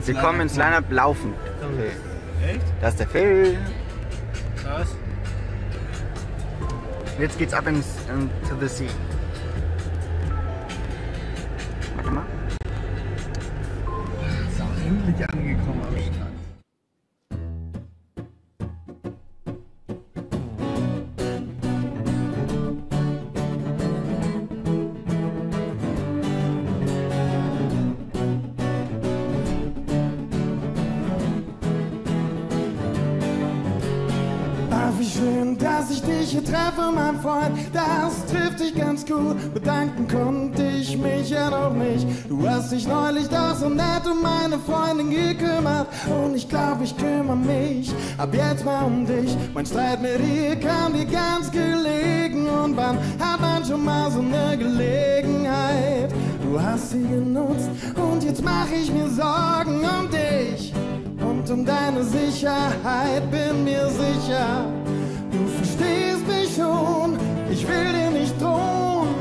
Sie kommen ins Line-Up laufend. Okay. Echt? Das ist der Phil. Krass. Und jetzt geht's ab into the sea. Warte mal. Ist auch endlich angekommen am Strand. Wie schön, dass ich dich hier treffe, mein Freund, das trifft dich ganz gut. Bedanken konnte ich mich ja noch nicht. Du hast dich neulich doch so nett um meine Freundin gekümmert. Und ich glaub, ich kümmere mich ab jetzt mal um dich. Mein Streit mit ihr kam dir ganz gelegen. Und wann hat man schon mal so eine Gelegenheit? Du hast sie genutzt und jetzt mach ich mir Sorgen um dich. Und um deine Sicherheit, bin mir sicher, du verstehst mich schon, ich will dir nicht drohen.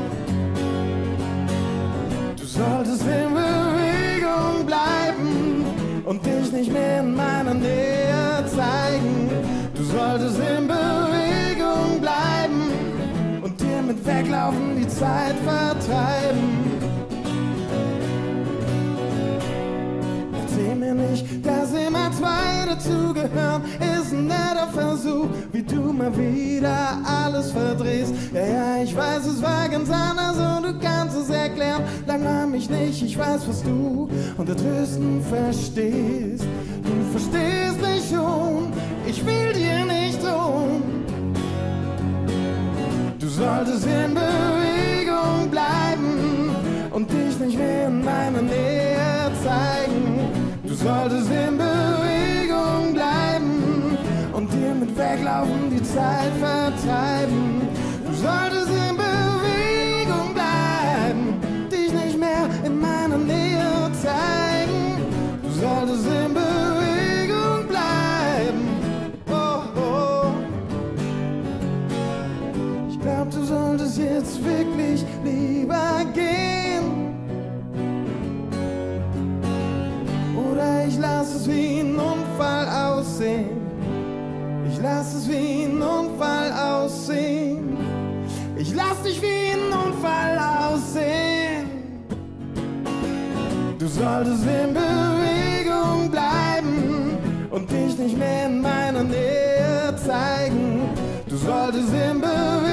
Du solltest in Bewegung bleiben und dich nicht mehr in meiner Nähe zeigen. Du solltest in Bewegung bleiben und dir mit Weglaufen die Zeit vertreiben. Erzähl mir nicht, dass immer zwei dazugehören, ist ein netter Versuch, wie du mal wieder alles verdrehst. Ja, ja, ich weiß, es war ganz anders und du kannst es erklären. Langweil mich nicht, ich weiß, was du unter Trösten verstehst. Du verstehst mich schon, ich will dir nicht tun. Du solltest in Bewegung bleiben und dich nicht mehr in meiner Nähe zeigen. Du solltest in Bewegung bleiben und dir mit Weglaufen die Zeit vertreiben. Du solltest in Bewegung bleiben, dich nicht mehr in meiner Nähe zeigen. Du solltest in Bewegung bleiben. Oh, oh. Ich glaub, du solltest jetzt wirklich lieber gehen. Oder ich lass es wie ein Unfall aussehen. Ich lass es wie ein Unfall aussehen. Ich lass dich wie ein Unfall aussehen. Du solltest in Bewegung bleiben und dich nicht mehr in meiner Nähe zeigen. Du solltest in Bewegung